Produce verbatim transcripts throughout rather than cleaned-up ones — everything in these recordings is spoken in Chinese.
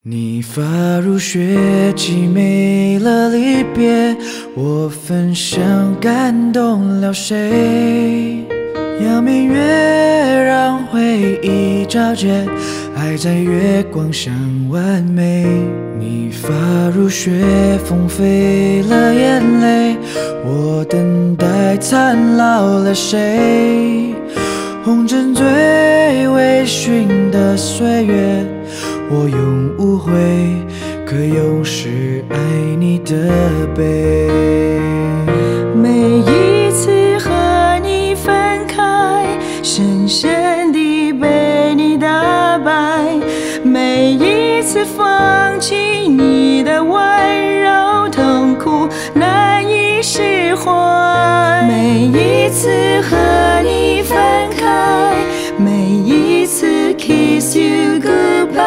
你发如雪，凄美了离别，我分享感动了谁？仰面月让回忆皎洁，爱在月光下完美。你发如雪，风飞了眼泪，我等待残老了谁？红尘最微醺的岁月，我永无悔，可永是爱你的悲。 每一次和你分开，深深地被你打败，每一次放弃你的温柔，痛苦难以释怀。每一次和你分开，每一次 kiss you goodbye，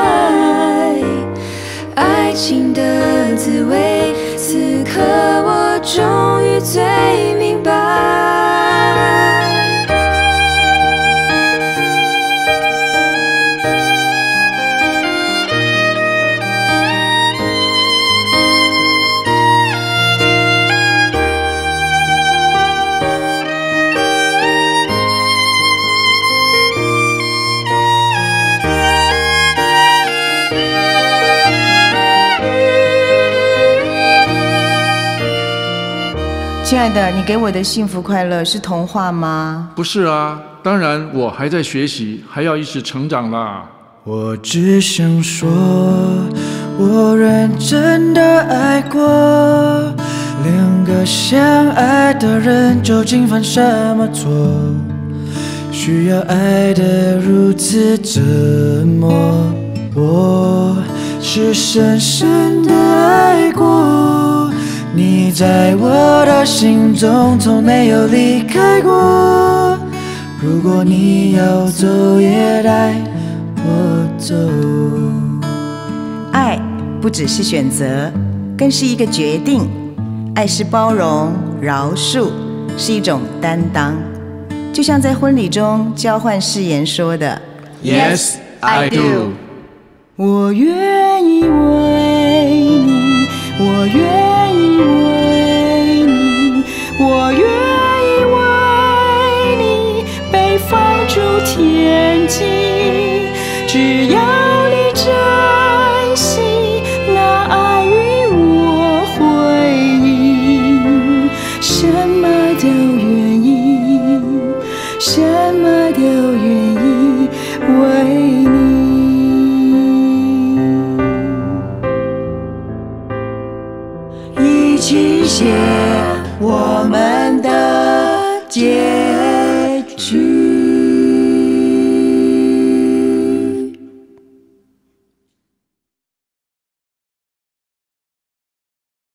爱情的滋味，此刻我终于最明白。亲爱的，你给我的幸福快乐是童话吗？ 不是啊，当然我还在学习，还要一直成长啦。 我只想说，我认真的爱过。两个相爱的人究竟犯什么错，需要爱得如此折磨？我是深深的爱过，你在我的心中从没有离开过。如果你要走，也带我走。 爱不只是选择，更是一个决定。爱是包容、饶恕，是一种担当。就像在婚礼中交换誓言说的 Yes, I do。 我愿意为你，我愿意为你，我愿意为你被放逐天际，只要你珍惜那爱与我回应，什么都愿意，什么都愿意为你。一起写我们的结局。